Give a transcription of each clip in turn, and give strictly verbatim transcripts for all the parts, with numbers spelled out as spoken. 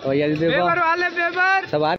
तो भैया जी देखो बेबर वाले बेबर सवार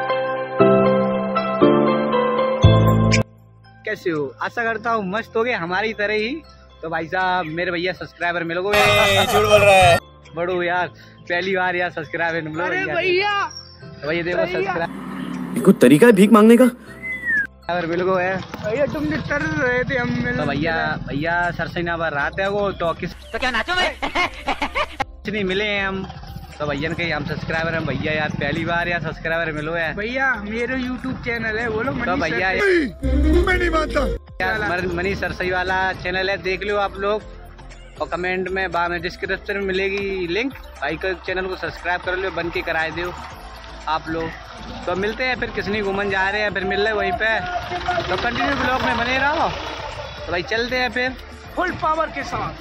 कैसे हो, आशा करता हूँ मस्त हो गए हमारी तरह ही। तो भाई साहब मेरे भैया सब्सक्राइबर मिलोगे, झूठ बोल रहा है बड़ो यार पहली बार यार सब्सक्राइबर मिलो अरे भैया। भैया तो भैया देखो सब्सक्राइबर कोई तरीका है भीख मांगने का? मिलो है। भैया तुम तर रहे थे हम मिल तो भैया भैया सरसैना पर रात है वो तो किस तो क्या नाचो में कुछ नहीं मिले हैं हम। तो भैया के हम सब्सक्राइबर हैं भैया यार पहली बार यार सब्सक्राइबर मिलो है। भैया मेरे यूट्यूब चैनल है बोलो तो भैया मैं नहीं मानता। मनी सरसई वाला चैनल है, देख लो आप लोग और कमेंट में बाद में डिस्क्रिप्शन में मिलेगी लिंक। भाई का चैनल को सब्सक्राइब कर लो, बन के कराए दो आप लोग। तो मिलते हैं फिर, किसनी घूमन जा रहे हैं फिर मिल रहे वहीं पे। तो कंटिन्यू ब्लॉग में बने रहो। तो भाई चलते हैं फिर फुल पावर के साथ।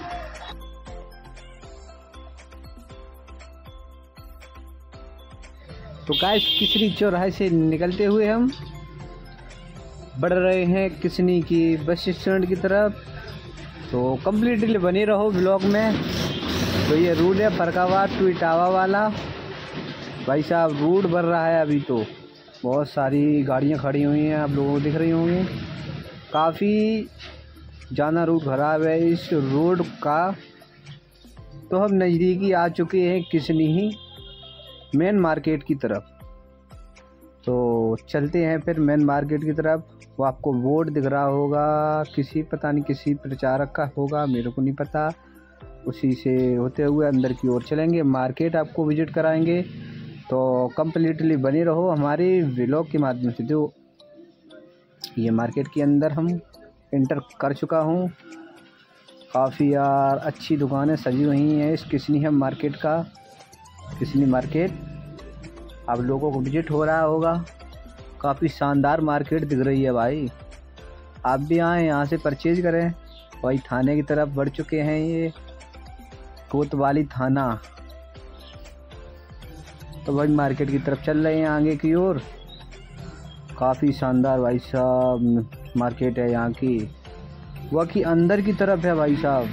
तो गाइस किसनी चौराहे से निकलते हुए हम बढ़ रहे हैं किसनी की बस स्टैंड की तरफ। तो कम्प्लीटली बने रहो ब्लॉग में। तो ये रोड है फरकाबाद टू इटावा वाला। भाई साहब रोड भर रहा है अभी, तो बहुत सारी गाड़ियां खड़ी हुई हैं, आप लोगों को दिख रही होंगी। काफ़ी ज़्यादा रूट खराब है इस रोड का। तो हम नज़दीकी आ चुके हैं किसनी ही मेन मार्केट की तरफ। तो चलते हैं फिर मेन मार्केट की तरफ। वो आपको बोर्ड दिख रहा होगा, किसी पता नहीं किसी प्रचारक का होगा, मेरे को नहीं पता। उसी से होते हुए अंदर की ओर चलेंगे, मार्केट आपको विजिट कराएंगे। तो कम्प्लीटली बने रहो हमारे व्लॉग के माध्यम से। जो ये मार्केट के अंदर हम इंटर कर चुका हूँ। काफ़ी यार अच्छी दुकानें सजी हुई हैं इस किसनी हम मार्केट का। किसनी मार्केट आप लोगों को विजिट हो रहा होगा। काफ़ी शानदार मार्केट दिख रही है भाई, आप भी आएँ यहाँ से परचेज करें। भाई थाने की तरफ बढ़ चुके हैं, ये कोतवाली थाना। तो भाई मार्केट की तरफ चल रहे हैं आगे की ओर। काफ़ी शानदार भाई साहब मार्केट है यहाँ की। वह की अंदर की तरफ है भाई साहब।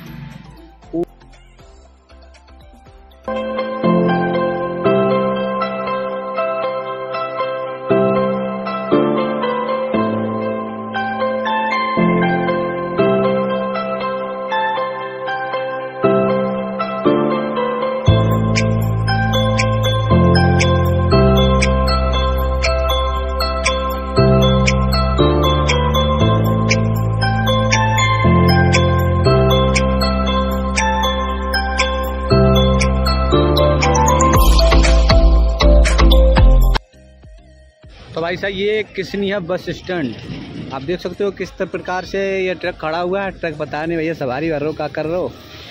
तो भाई साहब ये किसनी है बस स्टैंड, आप देख सकते हो किस प्रकार से ये ट्रक खड़ा हुआ है। ट्रक पता नहीं भैया सवारी कर रहे हो क्या कर रहे हो।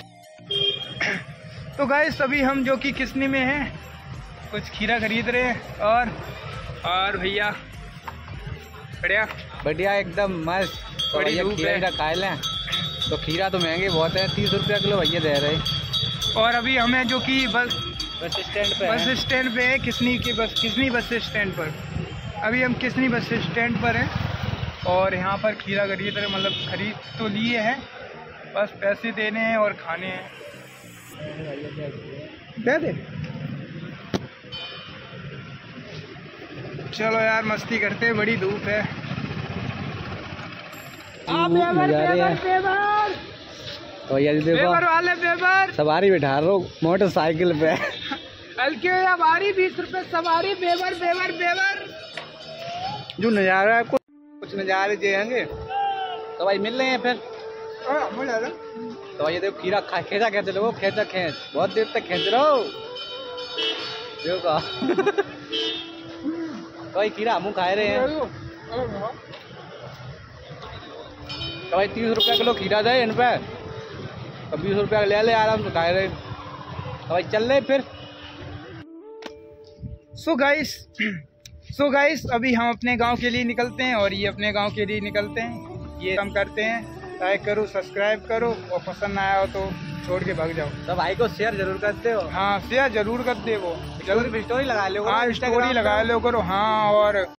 तो गाइस अभी हम जो कि किसनी में हैं, कुछ खीरा खरीद रहे हैं। और और भैया बढ़िया बढ़िया एकदम मस्त। तो बड़ी भैया धूप खीरा है। खीरा खाए लें। तो खीरा तो महंगे बहुत है, तीस रुपया किलो भैया दे रहे। और अभी हमें जो कि बस बस स्टैंड पे बस स्टैंड पे है किसनी की बस किसनी बस स्टैंड पर। अभी हम किसनी बस स्टैंड पर हैं और यहाँ पर खीरा खरीद रहे, मतलब खरीद तो लिए हैं, बस पैसे देने हैं और खाने हैं। दे दे चलो यार मस्ती करते हैं, बड़ी धूप है। तो भैया जी देखो बेबर वाले बेबर सवारी बिठा रहे हो मोटरसाइकिल पे। हल्के या भारी बीस रुपए सवारी। बेबर बेबर बेबर जो नज़ारा है कुछ कुछ नज़ारे देंगे। तो भाई मिल रहे हैं फिर। तो भाई देखो खीरा खा खेचा खेच लो, खेचा खेच बहुत देर तक खेच रहो देखो। तो भाई खीरा हम खा रहे हैं। तो भाई तीस रुपया किलो खीरा दे इन पे, तो बीस रुपया ले ले आराम से खा रहे। तो भाई चल रहे फिर। सो गाइस सो गाइस अभी हम अपने गांव के लिए निकलते हैं और ये अपने गांव के लिए निकलते हैं। ये हम करते हैं, लाइक करो सब्सक्राइब करो और पसंद आया हो तो छोड़ के भाग जाओ। तो भाई को शेयर जरूर करते हो। हाँ शेयर जरूर कर दे, वो जरूर स्टोरी लगा लो। हाँ स्टोरी लगा लो करो। हाँ और